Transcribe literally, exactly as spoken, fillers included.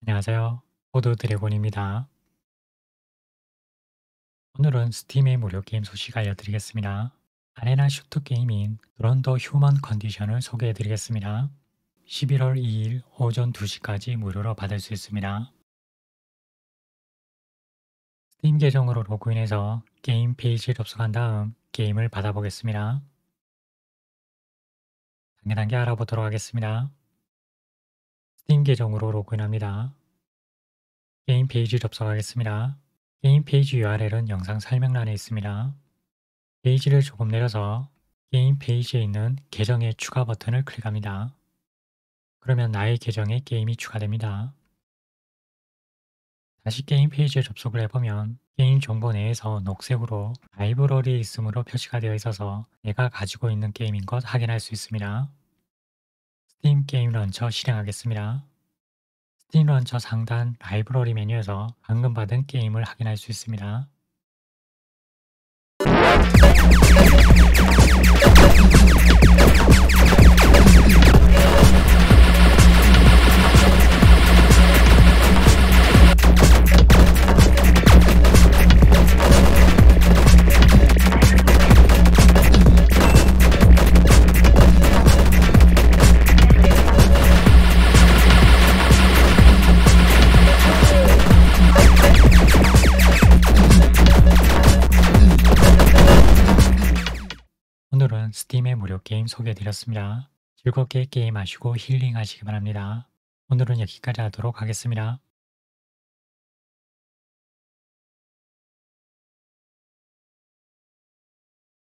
안녕하세요. 포드 드래곤입니다. 오늘은 스팀의 무료 게임 소식 알려드리겠습니다. 아레나 슈터 게임인 드론더 휴먼 컨디션을 소개해드리겠습니다. 십일월 이일 오전 두 시까지 무료로 받을 수 있습니다. 스팀 계정으로 로그인해서 게임 페이지에 접속한 다음 게임을 받아보겠습니다. 단계 단계 알아보도록 하겠습니다. 스팀 계정으로 로그인합니다. 게임 페이지 접속하겠습니다. 게임 페이지 유알엘은 영상 설명란에 있습니다. 페이지를 조금 내려서 게임 페이지에 있는 계정의 추가 버튼을 클릭합니다. 그러면 나의 계정에 게임이 추가됩니다. 다시 게임 페이지에 접속을 해보면 게임 정보 내에서 녹색으로 라이브러리에 있으므로 표시가 되어 있어서 내가 가지고 있는 게임인 것 확인할 수 있습니다. 스팀 게임 런처 실행하겠습니다. 스팀 런처 상단 라이브러리 메뉴에서 방금 받은 게임을 확인할 수 있습니다. 오늘은 스팀의 무료 게임 소개해드렸습니다. 즐겁게 게임하시고 힐링하시기 바랍니다. 오늘은 여기까지 하도록 하겠습니다.